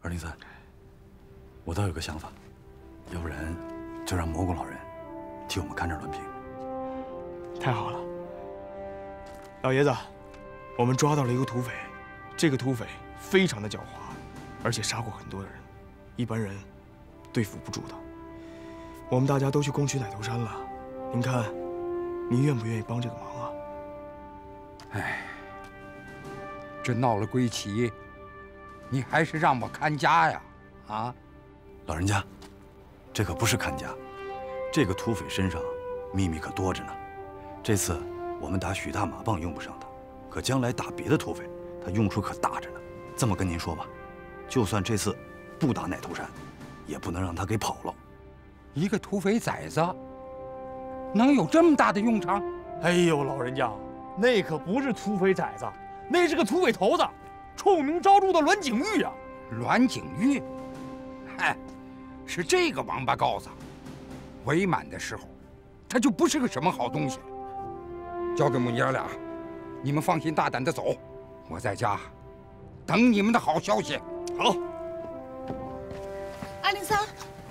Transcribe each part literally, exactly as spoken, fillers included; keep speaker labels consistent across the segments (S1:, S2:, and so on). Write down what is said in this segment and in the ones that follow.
S1: 二零三，我倒有个想法，要不然就让蘑菇老人替我们看着栾平。
S2: 太好了，老爷子，我们抓到了一个土匪，这个土匪非常的狡猾，而且杀过很多的人，一般人对付不住他。我们大家都去攻取奶头山了，您看，您愿不愿意帮这个忙啊？
S3: 哎，这闹了归齐，你还是让我看家呀？啊，
S1: 老人家，这可不是看家，这个土匪身上秘密可多着呢。这次我们打许大马棒用不上他，可将来打别的土匪，他用处可大着呢。这么跟您说吧，就算这次不打奶头山，也不能让他给跑了。
S3: 一个土匪崽子，能有这么大的用场？
S4: 哎呦，老人家，那可不是土匪崽子，那是个土匪头子，臭名昭著的栾景玉啊！
S3: 栾景玉，嗨，是这个王八羔子，伪满的时候，他就不是个什么好东西。交给母娘俩，你们放心大胆的走，我在家等你们的好消息。
S4: 好。
S5: 二零三，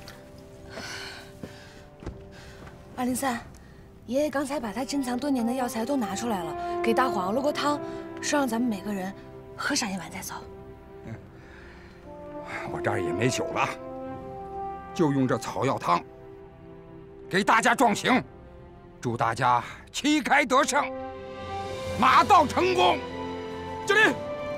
S5: 二零三，爷爷刚才把他珍藏多年的药材都拿出来了，给大伙熬了锅汤，说让咱们每个人喝上一碗再走。
S3: 嗯，我这儿也没酒了，就用这草药汤给大家壮行。祝大家旗开得胜，马到成功！
S4: 敬礼！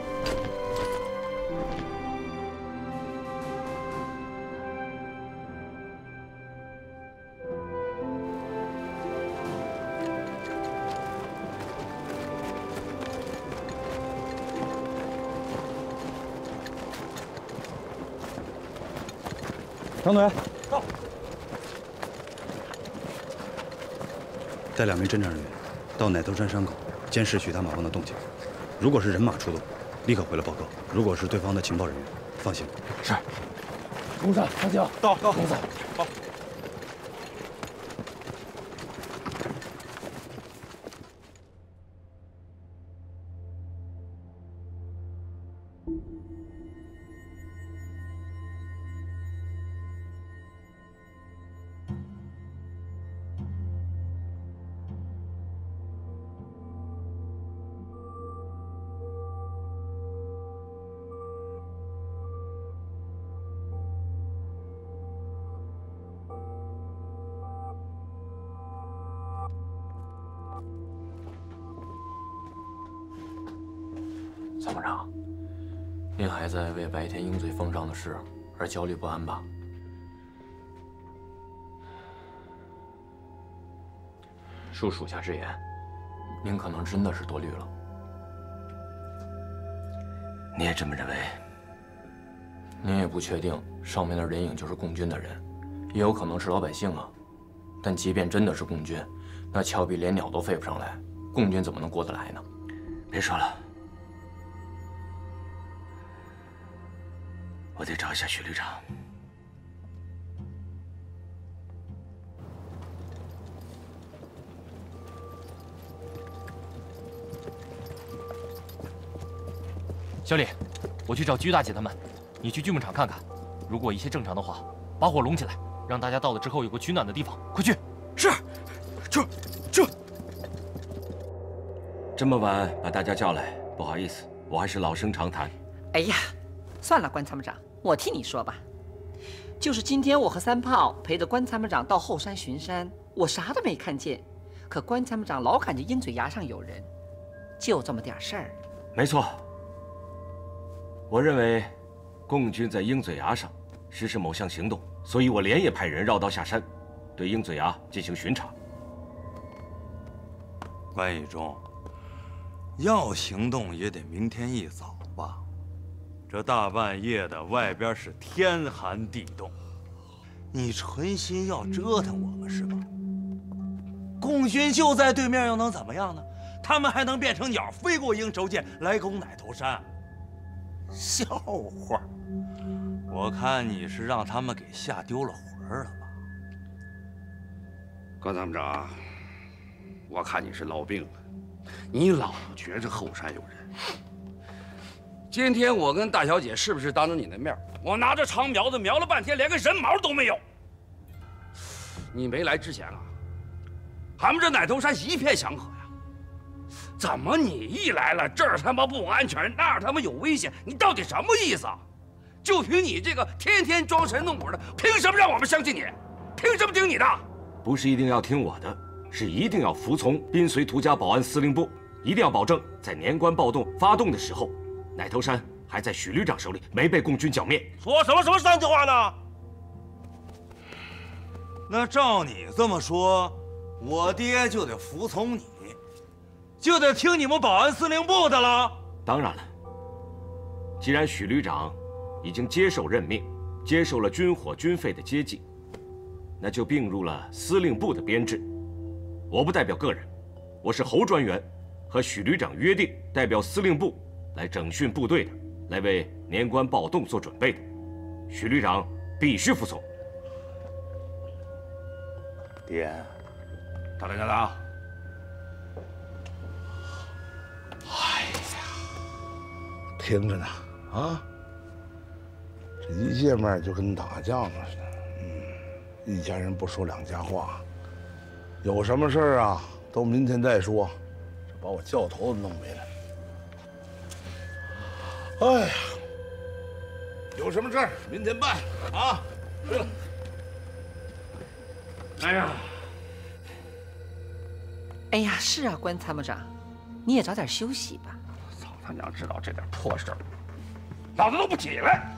S1: 张队，
S4: 到。
S1: 带两名侦查人员到奶头山山口监视许大马帮的动静。如果是人马出动，立刻回来报告；如果是对方的情报人员，放心。
S4: 是。公山，放心，到到。公山，好。
S6: 参谋长，您还在为白天鹰嘴峰上的事而焦虑不安吧？恕属下直言，您可能真的是多虑了。
S7: 你也这么认为？
S6: 您也不确定上面的人影就是共军的人，也有可能是老百姓啊。但即便真的是共军，那峭壁连鸟都飞不上来，共军怎么能过得来呢？
S7: 别说了。 我得找一下许旅长。
S8: 小李，我去找居大姐他们，你去锯木厂看看，如果一切正常的话，把火拢起来，让大家到了之后有个取暖的地方。快去！
S4: 是，这这。
S7: 这么晚把大家叫来，不好意思，我还是老生常谈。
S9: 哎呀，算了，关参谋长。 我替你说吧，就是今天我和三炮陪着关参谋长到后山巡山，我啥都没看见，可关参谋长老感觉鹰嘴崖上有人，就这么点事儿。
S7: 没错，我认为共军在鹰嘴崖上实施某项行动，所以我连夜派人绕道下山，对鹰嘴崖进行巡查。
S10: 关义忠，要行动也得明天一早吧。 这大半夜的，外边是天寒地冻，你存心要折腾我们是吧？共军就在对面，又能怎么样呢？他们还能变成鸟飞过鹰轴线来攻奶头山？笑话！我看你是让他们给吓丢了魂了吧？
S11: 关参谋长，我看你是落病了，你老觉着后山有人。 今天我跟大小姐是不是当着你的面，我拿着长苗子瞄了半天，连个人毛都没有？你没来之前啊，俺们这奶头山一片祥和呀。怎么你一来了，这儿他妈不安全，那儿他妈有危险？你到底什么意思啊？就凭你这个天天装神弄鬼的，凭什么让我们相信你？凭什么听你的？
S7: 不是一定要听我的，是一定要服从滨绥图家保安司令部，一定要保证在年关暴动发动的时候，奶头山还在许旅长手里，没被共军剿灭。
S12: 说什么什么三句话呢？
S10: 那照你这么说，我爹就得服从你，就得听你们保安司令部的了。
S7: 当然了，既然许旅长已经接受任命，接受了军火军费的接济，那就并入了司令部的编制。我不代表个人，我是侯专员，和许旅长约定，代表司令部来整训部队的，来为年关暴动做准备的。许旅长必须服从。
S10: 爹，
S11: 大连家长，
S13: 哎呀，听着呢，啊，这一见面就跟打架了似的，嗯，一家人不说两家话，有什么事儿啊，都明天再说，这把我教头子弄没了。哎呀，有什么事儿明天办啊！对了。
S11: 哎呀，
S9: 哎呀，是啊，关参谋长，你也早点休息吧。
S11: 操他娘，知道这点破事儿，老子都不起来。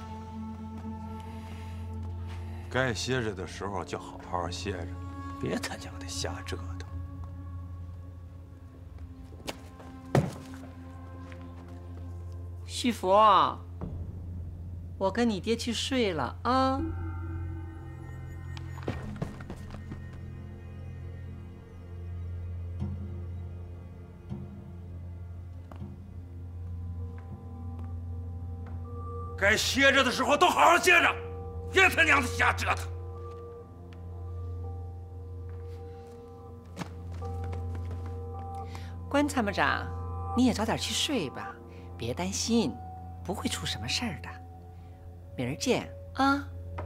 S10: 该歇着的时候就好好歇着，别他娘的瞎折腾。
S9: 旭福，我跟你爹去睡了啊。
S10: 该歇着的时候都好好歇着，别他娘的瞎折腾。
S9: 关参谋长，你也早点去睡吧，别担心，不会出什么事儿的。明儿见啊！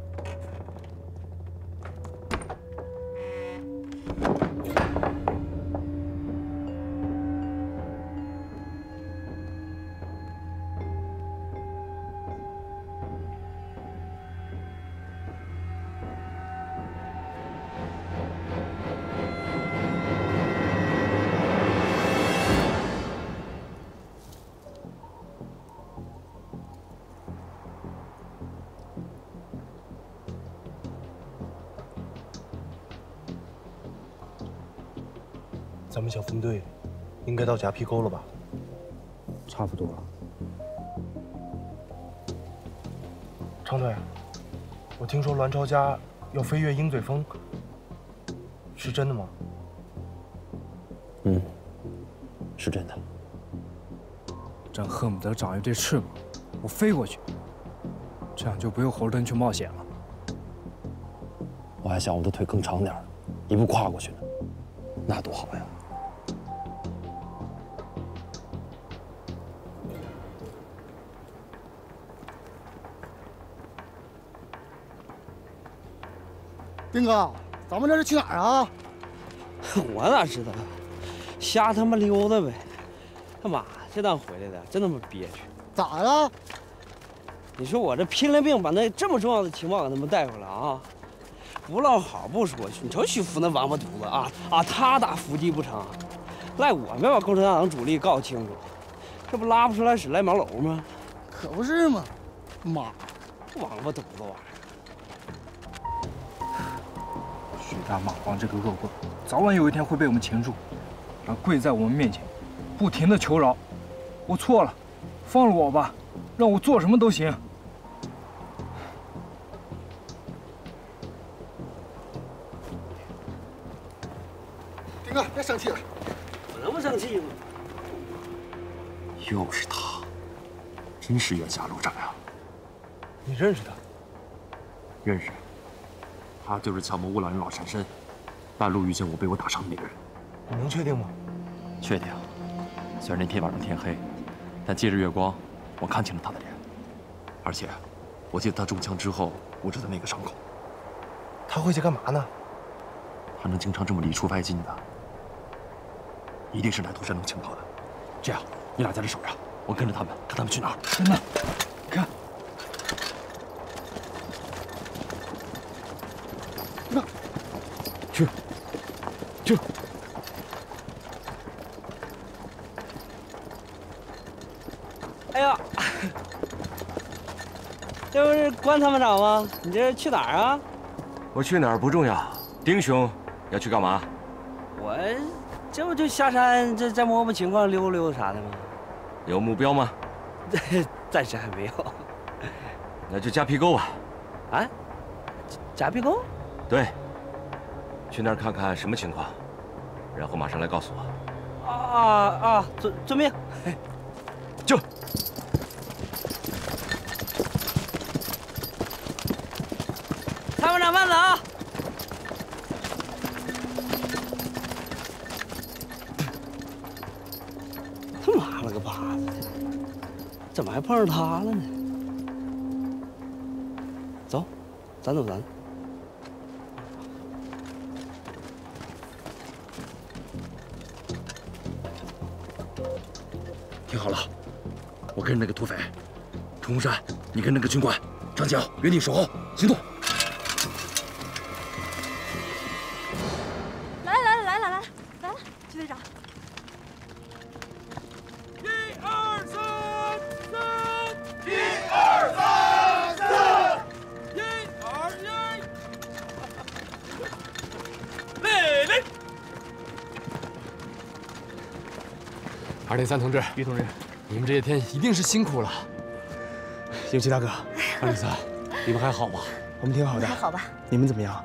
S2: 咱们小分队应该到夹皮沟了吧？
S14: 差不多了。
S2: 长腿，我听说栾朝家要飞越鹰嘴峰，是真的吗？
S14: 嗯，是真的。
S15: 真恨不得长一对翅膀，我飞过去，这样就不用侯登去冒险了。
S14: 我还想我的腿更长点，一步跨过去呢，那多好呀！
S16: 兵哥，咱们这是去哪儿啊？
S12: 我哪知道，瞎他妈溜达呗。他妈，这趟回来的真他妈憋屈。
S16: 咋了？
S12: 你说我这拼了命把那这么重要的情报给他们带回来啊，不落好不说，你瞅许福那王八犊子啊啊，他打伏击不成，赖我没把共产党主力告清楚，这不拉不出来屎赖茅楼吗？
S16: 可不是嘛，妈，
S12: 王八犊子玩意儿。
S15: 许大马帮这个恶棍，早晚有一天会被我们擒住，然后跪在我们面前，不停的求饶。我错了，放了我吧，让我做什么都行。
S16: 丁哥，别生气了。
S12: 我能不生气吗？
S6: 又是他，真是冤家路窄啊！
S2: 你认识他？
S6: 认识。他就是乔木乌老人老山参，半路遇见我被我打伤的那个人。
S2: 你能确定吗？
S6: 确定。虽然那天晚上天黑，但借着月光，
S14: 我看清了他的脸，而且我记得他中枪之后捂着的那个伤口。
S2: 他会去干嘛呢？
S14: 他能经常这么里出外进的，一定是歹徒山东请客的。这样，你俩在这守着，我跟着他们，看他们去哪儿。
S15: 真的，你看，
S2: 那去去。
S12: 哎呀，这不是关参谋长吗？你这是去哪儿啊？
S7: 我去哪儿不重要，丁兄要去干嘛？
S12: 我这不就下山，这再摸摸情况，溜达溜达啥的吗？
S7: 有目标吗？
S12: 暂时还没有。
S7: 那就夹皮沟吧。
S12: 啊？夹皮沟？
S7: 对，去那儿看看什么情况，然后马上来告诉我。
S12: 啊啊！遵遵命。
S7: 就。
S12: 参谋长慢走啊！他妈了个巴子，怎么还碰上他了呢？走，咱走咱。
S14: 听好了，我跟着那个土匪，冲山，你跟那个军官上桥，原地守候，行动。
S17: 来来来来来来来了，徐队长。
S4: 一二三三，
S17: 一二三三，
S4: 一二一，来来。
S18: 二零三同志，
S2: 于同志，
S18: 你们这些天一定是辛苦了。
S2: 尤其大哥，
S18: 二零三，你们还好吧？
S2: 我们挺好的。
S5: 还好吧？
S2: 你们怎么样？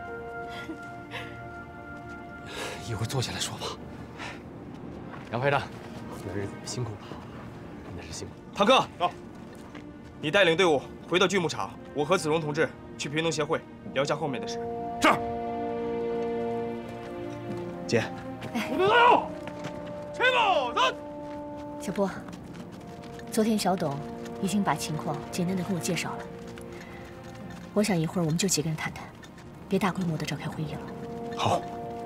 S18: 一会儿坐下来说吧。杨排长，这日子辛苦了，真的是辛苦。
S2: 堂哥，到。你带领队伍回到锯木厂，我和子荣同志去平农协会聊一下后面的事。
S4: 是。
S2: 姐。
S4: 部队加油！前报三。
S5: 小波，昨天小董已经把情况简单的跟我介绍了。我想一会儿我们就几个人谈谈，别大规模的召开会议了。
S2: 好。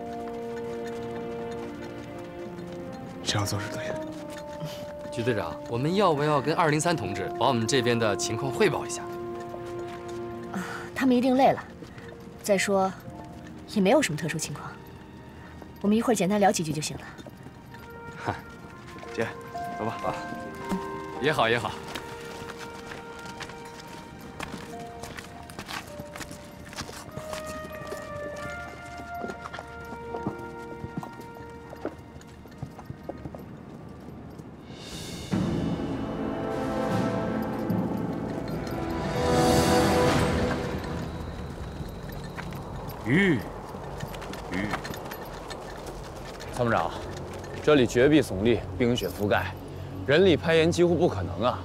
S2: 这样做是对的。
S18: 徐队长，我们要不要跟二零三同志把我们这边的情况汇报一下？
S5: 啊，他们一定累了。再说，也没有什么特殊情况，我们一会儿简单聊几句就行了。
S2: 嗨，姐，走吧。啊，
S18: 也好也好。
S7: 鱼，鱼。
S19: 参谋长，这里绝壁耸立，冰雪覆盖，人力攀岩几乎不可能啊。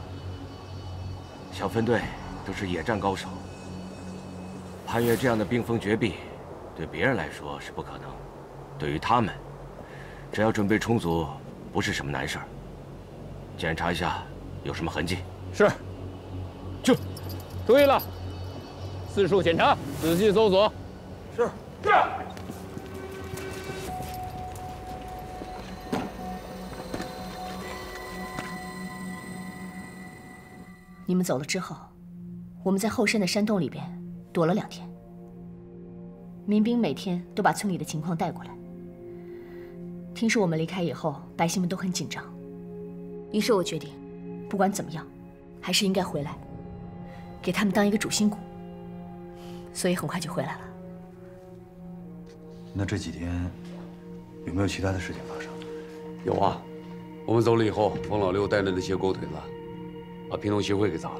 S7: 小分队都是野战高手，攀越这样的冰封绝壁，对别人来说是不可能，对于他们，只要准备充足，不是什么难事儿。检查一下有什么痕迹。
S19: 是。
S7: 去。
S19: 注意了，四处检查，仔细搜索。
S2: 是。
S4: 是。
S5: 你们走了之后，我们在后山的山洞里边躲了两天。民兵每天都把村里的情况带过来。听说我们离开以后，百姓们都很紧张。于是我决定，不管怎么样，还是应该回来，给他们当一个主心骨。所以很快就回来了。
S1: 那这几天有没有其他的事情发生？
S11: 有啊，我们走了以后，冯老六带着那些狗腿子，把平农协会给砸了。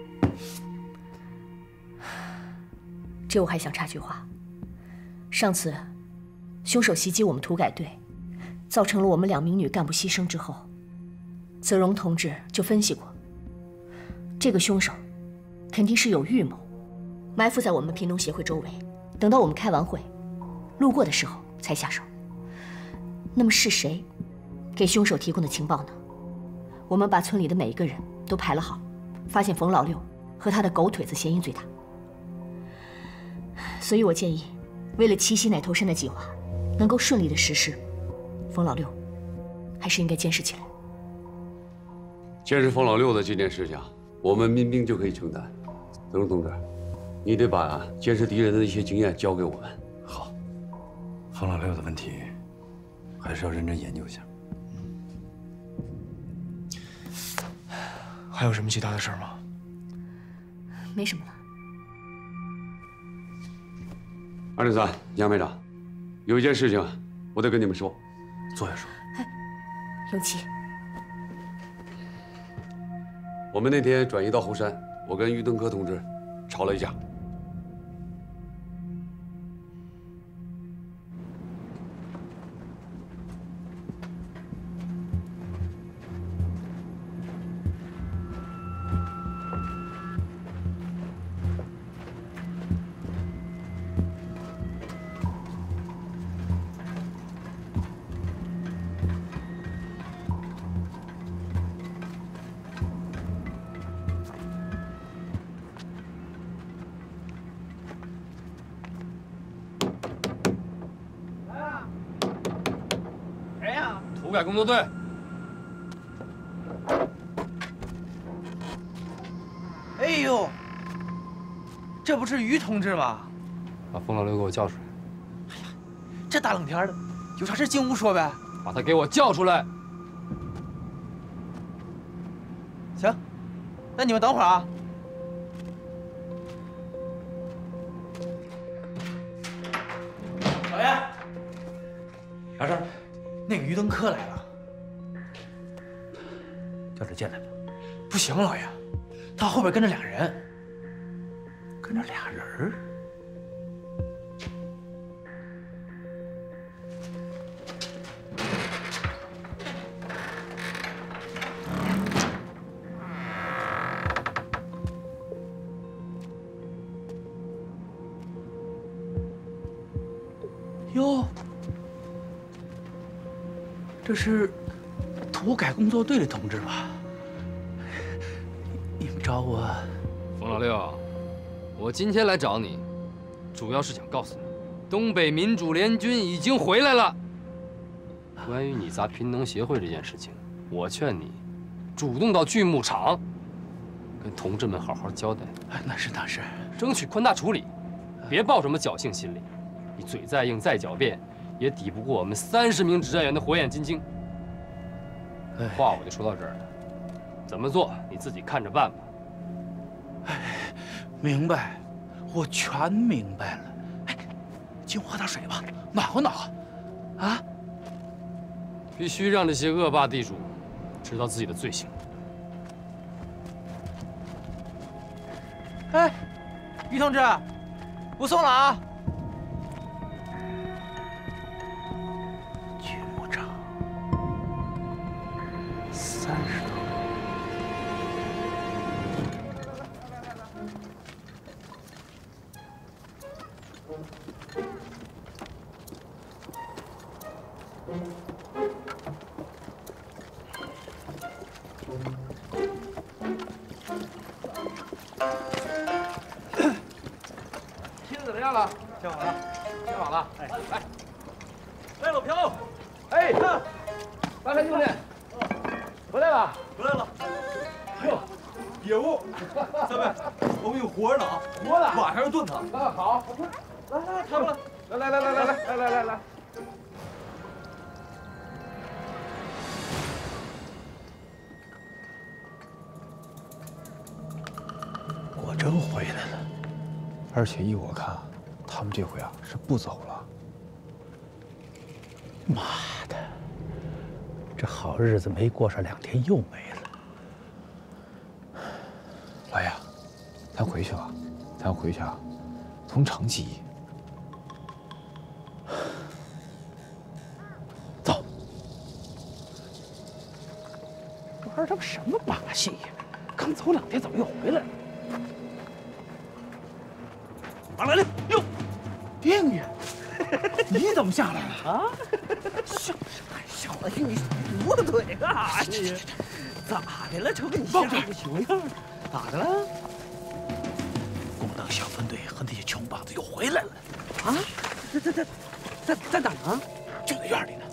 S5: 这我还想插句话。上次，凶手袭击我们土改队，造成了我们两名女干部牺牲之后，泽荣同志就分析过，这个凶手肯定是有预谋，埋伏在我们平农协会周围，等到我们开完会，路过的时候才下手。那么是谁给凶手提供的情报呢？我们把村里的每一个人都排了好，发现冯老六和他的狗腿子嫌疑最大。所以我建议，为了奇袭奶头山的计划能够顺利的实施，冯老六还是应该监视起来。
S20: 监视冯老六的这件事情，我们民兵就可以承担。曾荣同志，你得把监视敌人的一些经验交给我们。
S1: 好，冯老六的问题还是要认真研究一下。
S2: 还有什么其他的事儿吗？
S5: 没什么了。
S20: 二零三，杨排长，有一件事情我得跟你们说。
S1: 坐下说。
S5: 永琪，
S20: 我们那天转移到后山，我跟于登科同志吵了一架。
S18: 土改工作队。
S12: 哎呦，这不是于同志吗？
S18: 把冯老六给我叫出来。
S12: 这大冷天的，有啥事进屋说呗。
S18: 把他给我叫出来。
S12: 行，那你们等会儿啊。老爷，
S18: 啥事儿？
S12: 那个于登科来了，
S18: 叫他进来吧。
S12: 不行，老爷，他后边跟着俩人，跟着俩人儿。哟。这是土改工作队的同志吧？你们找我？
S18: 冯老六，我今天来找你，主要是想告诉你，东北民主联军已经回来了。关于你砸贫农协会这件事情，我劝你主动到锯木厂，跟同志们好好交代。
S12: 那是那是，
S18: 争取宽大处理，别抱什么侥幸心理。你嘴再硬再狡辩，也抵不过我们三十名指战员的火眼金睛。话我就说到这儿了，怎么做你自己看着办吧。
S12: 哎，明白，我全明白了。哎，进屋喝点水吧，暖和暖和。啊！
S18: 必须让这些恶霸地主知道自己的罪行。
S12: 哎，于同志，不送了啊！锯木厂三十多。
S18: 踢得怎么样了？切好了，切好了。哎，来，来，老朴，哎，大山兄弟，回来了，
S14: 回来了。哟，野物，三位，我们有活着呢啊，
S18: 活的，
S14: 晚上要炖它。
S18: 啊，好，来来来，他们来，来来来来来来来来来。
S12: 果真回来了，而且依我看，他们这回啊是不走了。妈的，这好日子没过上两天又没了。老爷，咱回去吧，咱回去啊，从长计议。走。玩他妈什么把戏呀？刚走两天，怎么又回来了？哪来的？哟，丁爷，你怎么下来了啊？小太小了，你扶着腿干啥呀？ 咋的了？瞅给你吓成个熊样，咋的了？
S21: 共党小分队和那些穷膀子又回来了。
S12: 啊？在在在在在哪儿呢？
S21: 就在院里呢。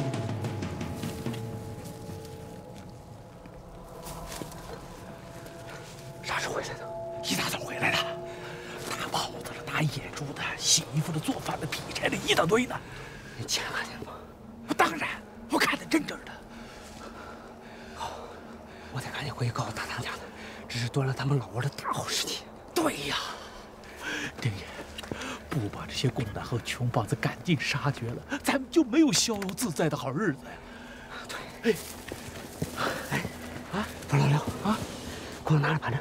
S21: 啥时候回来的？一大早回来的。大帽子的、打野猪的、洗衣服的、做饭的、劈柴的，一大堆呢。
S12: 你见看见了吗？
S21: 当然，我看得真真的。
S12: 好，我得赶紧回去告诉大当家的，这是端了他们老窝的大好时机。
S21: 对呀，丁爷，不把这些共党和穷膀子赶尽杀绝了，咱们就没有逍遥自在的好日子呀。
S12: 对，哎，哎，啊，冯老六啊，给我拿着盘子。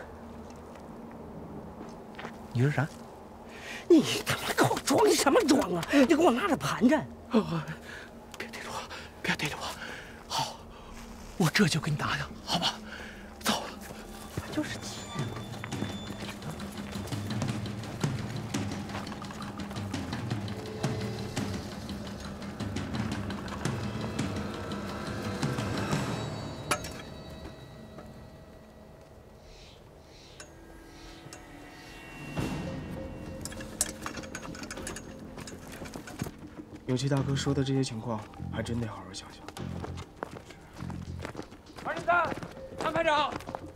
S21: 你说啥？
S12: 你他妈给我装什么装啊？你给我拿着盘子。
S21: 哦，别逮着我，别逮着我。好，我这就给你拿上，好吧？走。
S12: 就是钱。
S2: 有奇大哥说的这些情况，还真得好好想想。
S18: 二零三，安排长。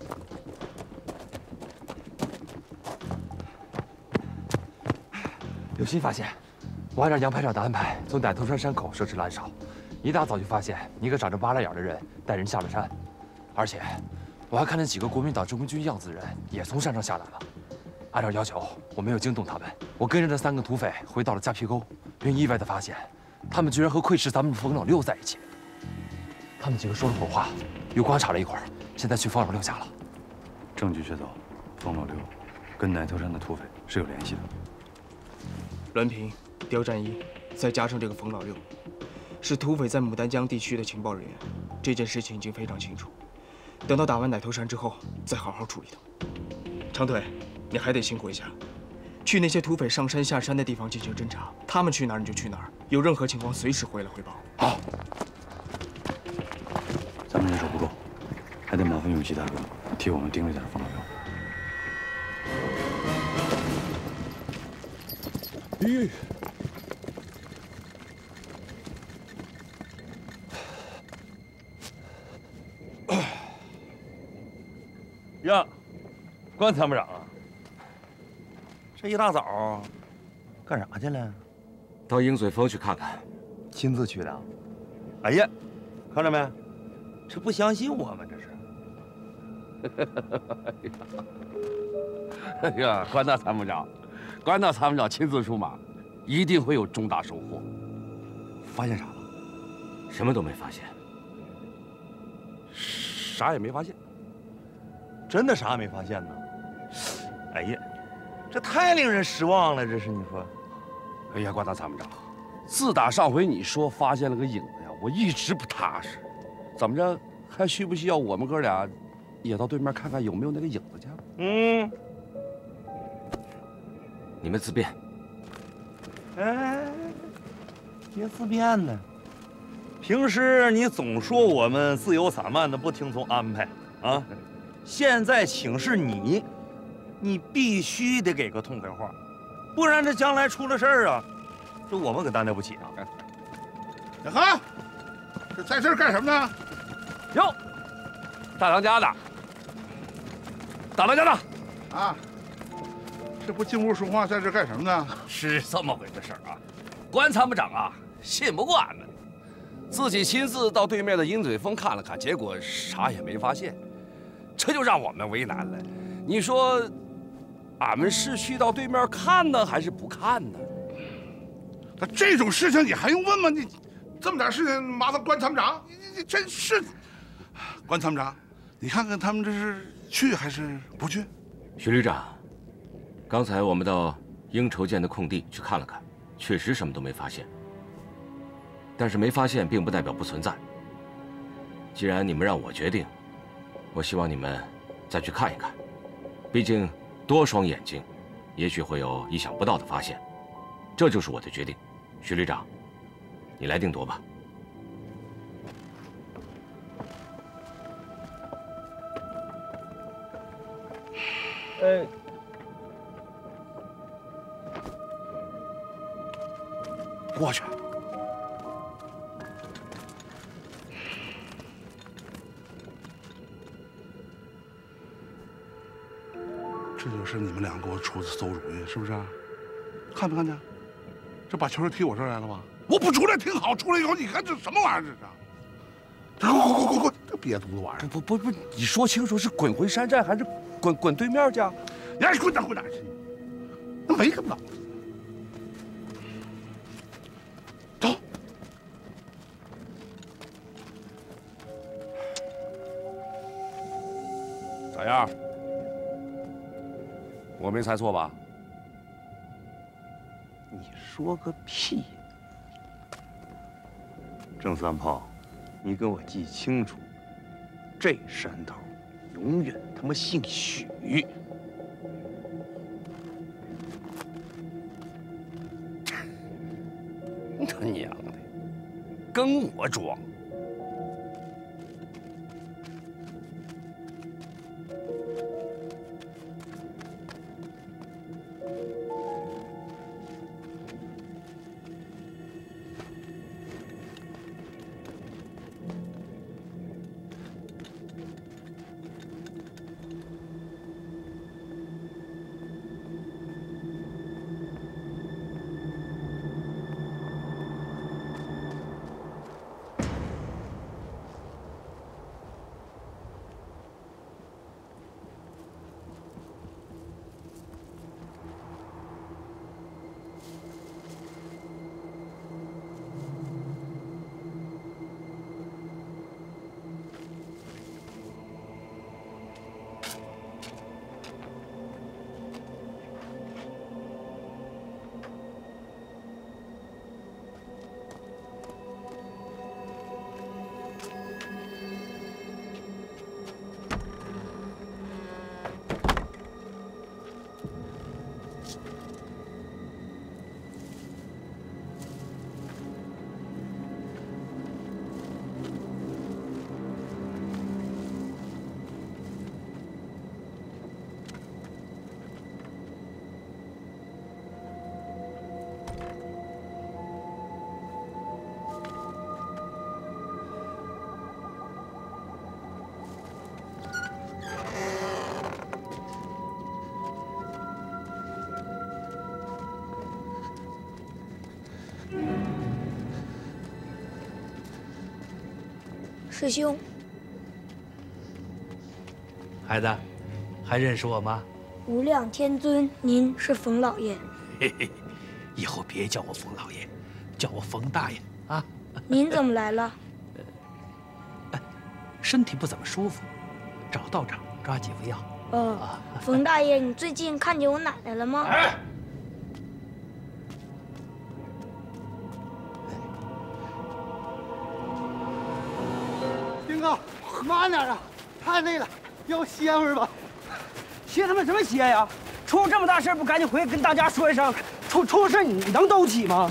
S14: 有新发现，我按照杨排长的安排，从奶头山山口设置拦梢。一大早就发现一个长着八拉眼的人带人下了山，而且我还看见几个国民党志愿军样子的人也从山上下来了。按照要求，我没有惊动他们，我跟着这三个土匪回到了夹皮沟，并意外地发现，他们居然和窥视咱们冯老六在一起。他们几个说了会儿话，又观察了一会儿，现在去冯老六家了。
S1: 证据确凿，冯老六跟奶头山的土匪是有联系的。
S2: 栾平、刁战一，再加上这个冯老六，是土匪在牡丹江地区的情报人员。这件事情已经非常清楚，等到打完奶头山之后，再好好处理他。长腿，你还得辛苦一下，去那些土匪上山下山的地方进行侦查，他们去哪儿你就去哪儿，有任何情况随时回来汇报。
S1: 好。咱们人手不够，还得麻烦永吉大哥替我们盯着点冯老六。
S14: 咦，
S10: 呀，关参谋长啊，这一大早干啥去了？
S7: 到鹰嘴峰去看看。
S10: 亲自去的？哎呀，看着没？这不相信我们这是。哎呀，关大参谋长，关大参谋长亲自出马，一定会有重大收获。发现啥了？
S7: 什么都没发现。
S10: 啥也没发现。真的啥也没发现呢？哎呀，这太令人失望了，这是你说？哎呀，关大参谋长，自打上回你说发现了个影子呀，我一直不踏实。怎么着，还需不需要我们哥俩也到对面看看有没有那个影子去？嗯，
S7: 你们自便。
S10: 哎，别自便呢。平时你总说我们自由散漫的，不听从安排啊。现在请示你，你必须得给个痛快话，不然这将来出了事儿啊，这我们可担待不起啊！
S13: 小何，这在这儿干什么呢？
S10: 哟，大当家的，大当家的，
S13: 啊，这不进屋说话，在这儿干什么呢？
S10: 是这么回事啊！关参谋长啊，信不过俺们，自己亲自到对面的鹰嘴峰看了看，结果啥也没发现。这就让我们为难了。你说，俺们是去到对面看呢，还是不看呢？
S13: 那这种事情你还用问吗？你这么点事情麻烦关参谋长，你你真是。关参谋长，你看看他们这是去还是不去？
S7: 徐旅长，刚才我们到鹰筹建的空地去看了看，确实什么都没发现。但是没发现并不代表不存在。既然你们让我决定，我希望你们再去看一看，毕竟多双眼睛，也许会有意想不到的发现。这就是我的决定，徐旅长，你来定夺吧。
S12: 呃，
S13: 过去。这就是你们俩给我出的馊主意，是不是？看没看见？这把球踢我这儿来了吧？我不出来挺好，出来以后你看这什么玩意儿？这是？滚滚滚滚！这瘪犊子玩意儿！
S11: 不不不不，你说清楚是滚回山寨还是滚滚对面去啊？
S13: 你爱滚哪滚哪去！那没个脑子。走。
S11: 咋样？我没猜错吧？
S10: 你说个屁！郑三炮，你给我记清楚，这山头永远他妈姓许。他娘的，跟我装！
S3: 师兄，
S21: 孩子，还认识我吗？
S3: 无量天尊，您是冯老爷。
S21: 嘿嘿，以后别叫我冯老爷，叫我冯大爷啊。
S3: 您怎么来了？
S21: 身体不怎么舒服，找道长抓几副药。
S3: 哦，冯大爷，你最近看见我奶奶了吗？
S21: 哎
S16: 丁哥，慢点啊，太累了，要歇会儿吧。
S12: 歇他妈什么歇呀？出这么大事不赶紧回去跟大家说一声？出出事你能兜起吗？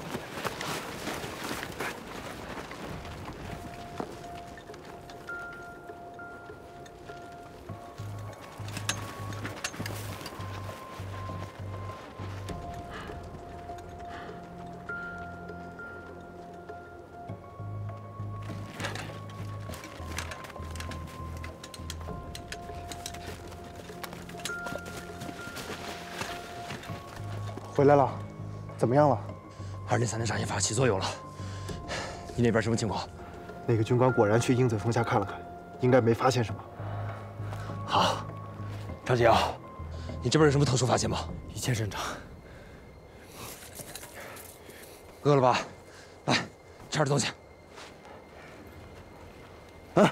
S16: 回来了，怎么样了？
S14: 二零三零杀心法起作用了。你那边什么情况？
S16: 那个军官果然去鹰嘴峰下看了看，应该没发现什么。
S14: 好，张继尧，你这边有什么特殊发现吗？
S2: 一切正常。
S14: 饿了吧？来，吃点东西。
S16: 嗯。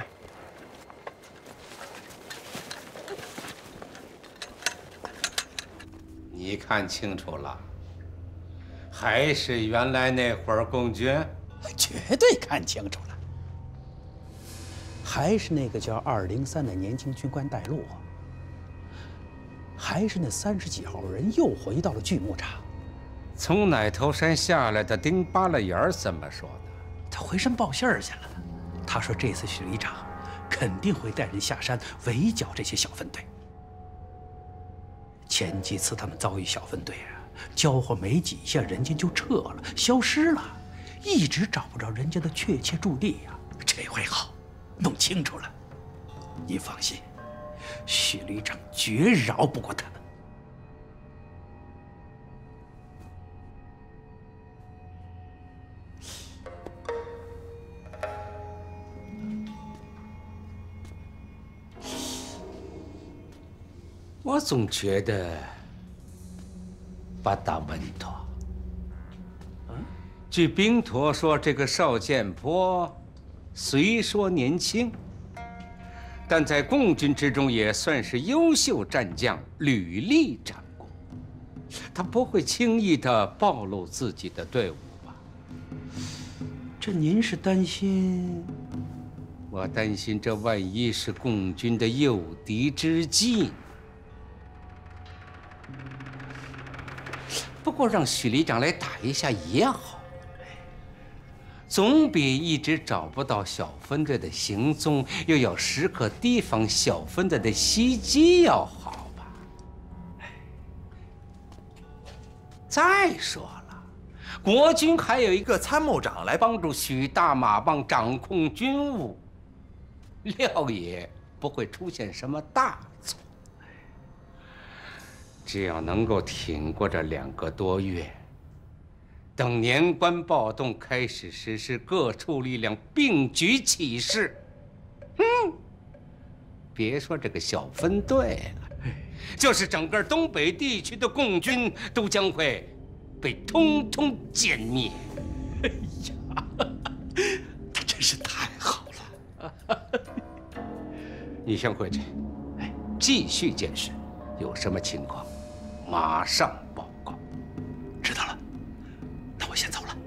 S22: 你看清楚了，还是原来那伙共军？
S21: 绝对看清楚了，还是那个叫二零三的年轻军官带路，还是那三十几号人又回到了锯木厂。
S22: 从奶头山下来的丁八了眼儿怎么说的？
S21: 他回山报信儿去了。他说这次许旅长肯定会带人下山围剿这些小分队。 前几次他们遭遇小分队啊，交火没几下，人家就撤了，消失了，一直找不着人家的确切驻地呀。这回好，弄清楚了。您放心，许旅长绝饶不过他们。
S22: 我总觉得不大稳妥。据兵陀说，这个邵建波虽说年轻，但在共军之中也算是优秀战将，屡立战功。他不会轻易的暴露自己的队伍吧？
S21: 这您是担心？
S22: 我担心这万一是共军的诱敌之计。不过让许旅长来打一下也好，总比一直找不到小分队的行踪，又要时刻提防小分队的袭击要好吧？再说了，国军还有一个参谋长来帮助许大马棒掌控军务，料也不会出现什么大错。只要能够挺过这两个多月，等年关暴动开始实施，各处力量并举起事，嗯，别说这个小分队了，就是整个东北地区的共军都将会被通通歼灭。
S21: 哎呀，他真是太好了！
S22: 你先回去，哎，继续监视，有什么情况马上报告。
S21: 知道了，那我先走了。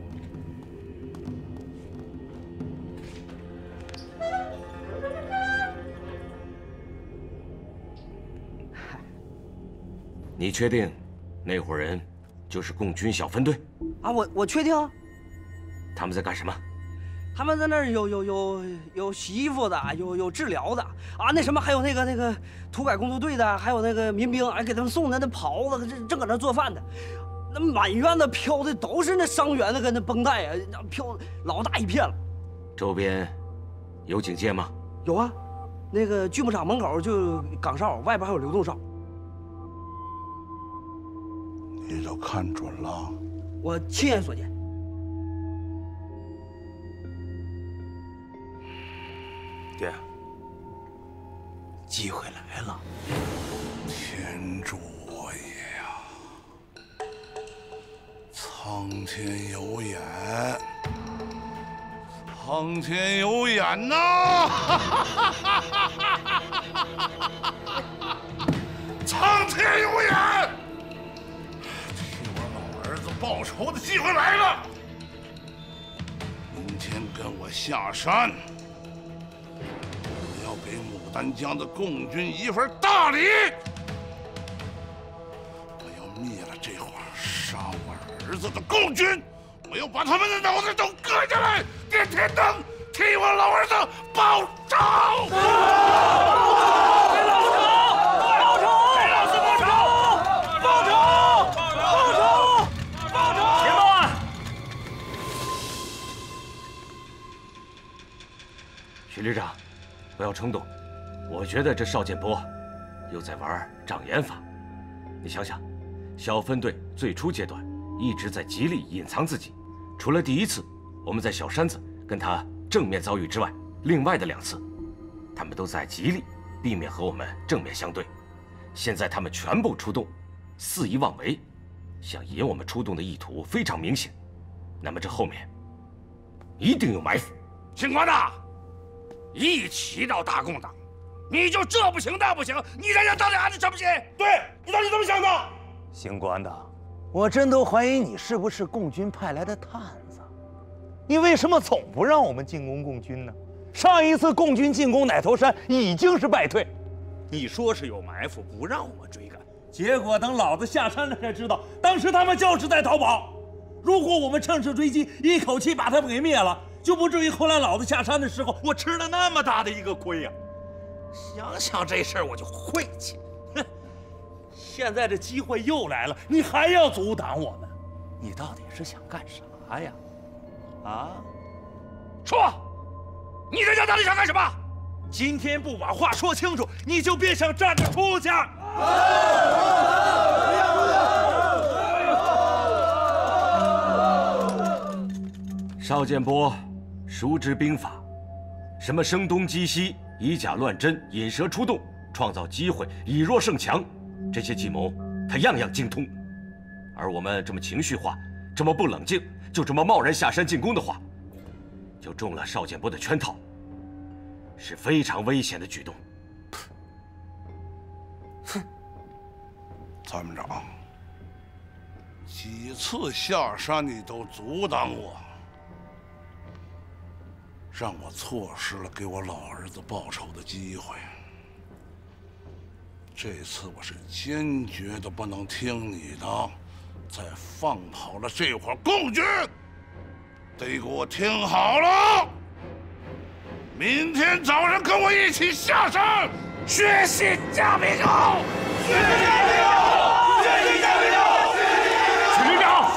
S7: 你确定那伙人就是共军小分队？
S12: 啊，我我确定。
S7: 他们在干什么？
S12: 他们在那儿有有有有洗衣服的，有有治疗的啊，那什么还有那个那个土改工作队的，还有那个民兵，哎，给他们送的那袍子，正正搁那做饭的，那满院子飘的都是那伤员的跟那绷带啊，飘老大一片了。
S7: 周边有警戒吗？
S12: 有啊，那个锯木厂门口就岗哨，外边还有流动哨。
S13: 你都看准了？
S12: 我亲眼所见。
S21: 爹，机会来了！
S13: 天助我也呀！苍天有眼，苍天有眼呐！苍天有眼！替我老儿子报仇的机会来了！明天跟我下山。给牡丹江的共军一份大礼！我要灭了这伙杀我儿子的共军！我要把他们的脑袋都割下来，点天灯，替我老儿子报仇！
S17: 给老子报仇！给老子报仇！报仇！报仇！报仇！
S4: 前报案！
S7: 许旅长。不要冲动，我觉得这邵建波又在玩障眼法。你想想，小分队最初阶段一直在极力隐藏自己，除了第一次我们在小山子跟他正面遭遇之外，另外的两次，他们都在极力避免和我们正面相对。现在他们全部出动，肆意妄为，想引我们出动的意图非常明显。那么这后面一定有埋伏。
S11: 姓关的！一提到大共党，你就这不行那不行，你在这当俩子什么心？
S16: 对，你到底怎么想的？
S8: 姓关的，我真都怀疑你是不是共军派来的探子。你为什么总不让我们进攻共军呢？上一次共军进攻奶头山已经是败退，
S16: 你说是有埋伏，不让我们追赶，结果等老子下山了才知道，当时他们就是在逃跑。如果我们乘势追击，一口气把他们给灭了，就不至于后来老子下山的时候，我吃了那么大的一个亏呀！想想这事儿我就晦气。哼， 现在这机会又来了，你还要阻挡我们？你到底是想干啥呀？啊？
S11: 说，你在这到底想干什么？
S16: 今天不把话说清楚，你就别想站着出去。
S7: 邵建波熟知兵法，什么声东击西、以假乱真、引蛇出洞、创造机会、以弱胜强，这些计谋他样样精通。而我们这么情绪化，这么不冷静，就这么贸然下山进攻的话，就中了邵建波的圈套，是非常危险的举动。
S13: 哼，参谋长，几次下山你都阻挡我，让我错失了给我老儿子报仇的机会。这次我是坚决的不能听你的，再放跑了这伙共军，得给我听好了！明天早上跟我一起下山学习架兵狗，学习架兵狗，学习架兵狗！
S7: 许旅长，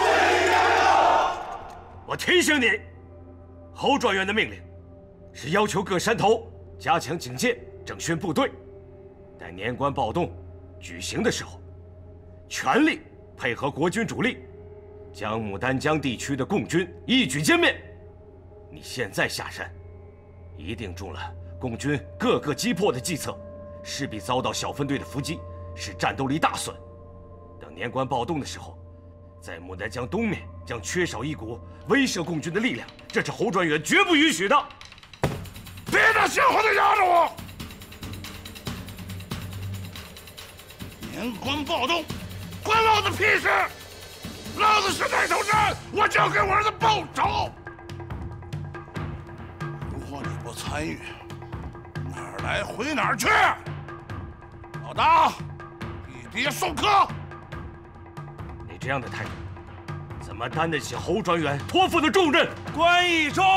S7: 我提醒你，侯专员的命令是要求各山头加强警戒，整训部队。待年关暴动举行的时候，全力配合国军主力，将牡丹江地区的共军一举歼灭。你现在下山，一定中了共军各个击破的计策，势必遭到小分队的伏击，使战斗力大损。等年关暴动的时候，在牡丹江东面将缺少一股威慑共军的力量，这是侯专员绝不允许的。
S13: 别再闲话的压着我！年关暴动，关老子屁事！老子是奶头山，我就要给我儿子报仇。如果你不参与，哪儿来回哪儿去。老大，给爹送客。
S7: 你这样的态度，怎么担得起侯专员托付的重任？
S16: 关义忠，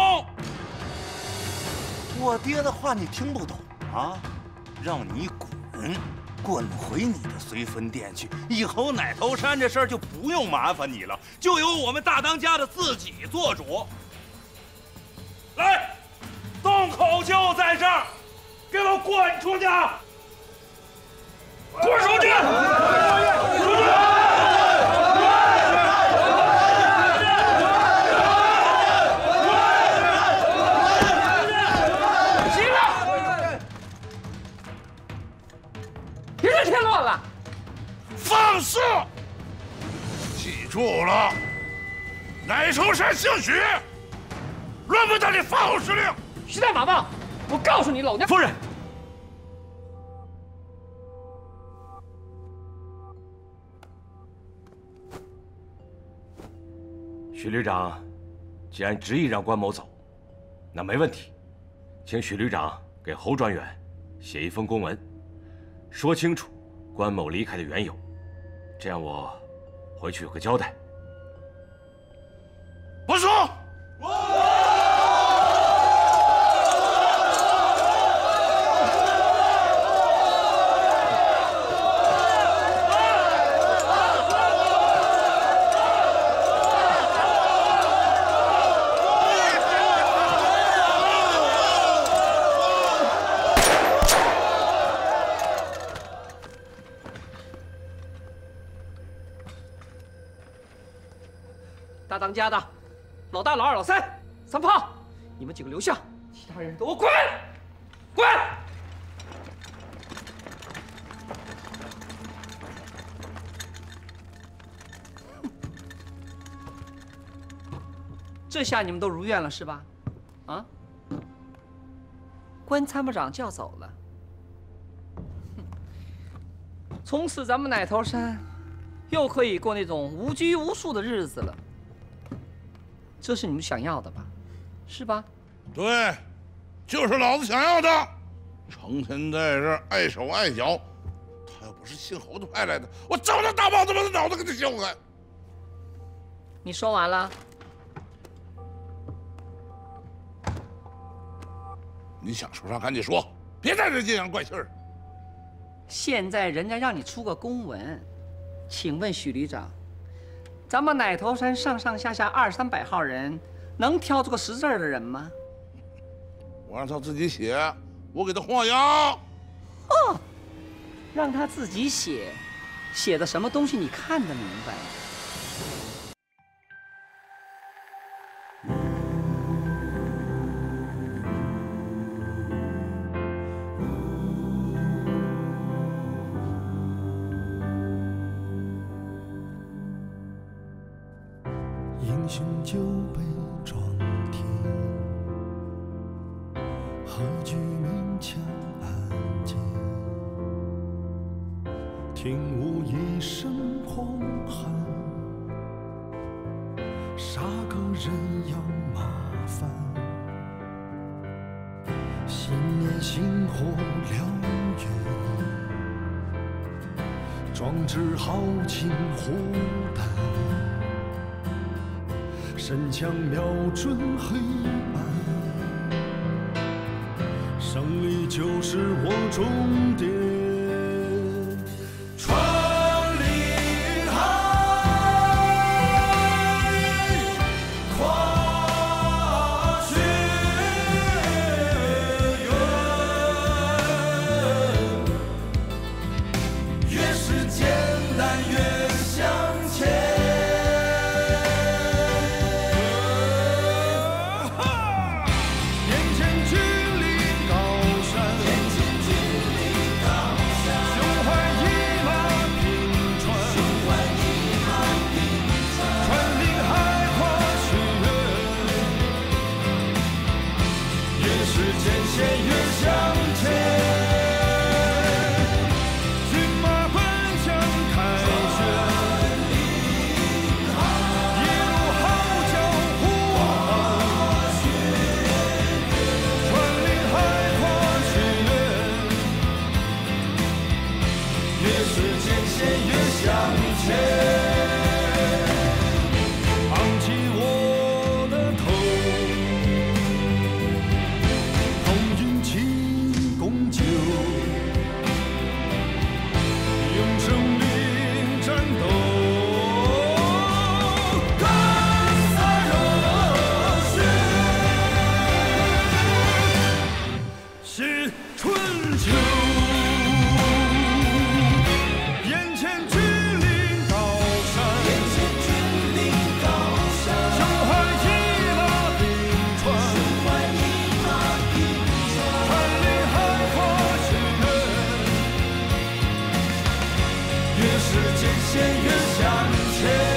S8: 我爹的话你听不懂啊？让你滚！滚回你的随坟店去！以后奶头山这事儿就不用麻烦你了，
S16: 就由我们大当家的自己做主。来，洞口就在这儿，给我滚出去！滚出去！出去！
S17: 行了，别再添乱了。
S13: 放肆！记住了，奶头山姓许，轮不到你发号施令。
S17: 徐大马棒，我告诉你，老娘
S7: 夫人。许旅长，既然执意让关某走，那没问题，请许旅长给侯专员写一封公文，说清楚关某离开的缘由，这样我回去有个交代。
S13: 不说。
S17: 大当家的，老大、老二、老三、三胖，你们几个留下，其他人给我滚！滚！这下你们都如愿了是吧？啊？关参谋长就要走了，从此咱们奶头山又可以过那种无拘无束的日子了。这是你们想要的吧？是吧？
S13: 对，就是老子想要的。成天在这儿碍手碍脚，他要不是姓侯的派来的，我照他大棒子把他脑袋给他削开。
S17: 你说完了？
S13: 你想说啥赶紧说，别在这阴阳怪气儿。
S17: 现在人家让你出个公文， 请问许旅长，咱们奶头山上上下下二三百号人，能挑出个识字的人吗？
S13: 我让他自己写，我给他画押。
S17: 哦，让他自己写，写的什么东西你看得明白？
S6: 英雄就被装填，何惧明枪暗箭？听无一声狂喊，杀个人要麻烦。信念星火燎原，壮志豪情虎胆。神枪瞄准黑暗，胜利就是我终点。穿林海，跨雪原，越是艰难越向前。 越是艰险越向前。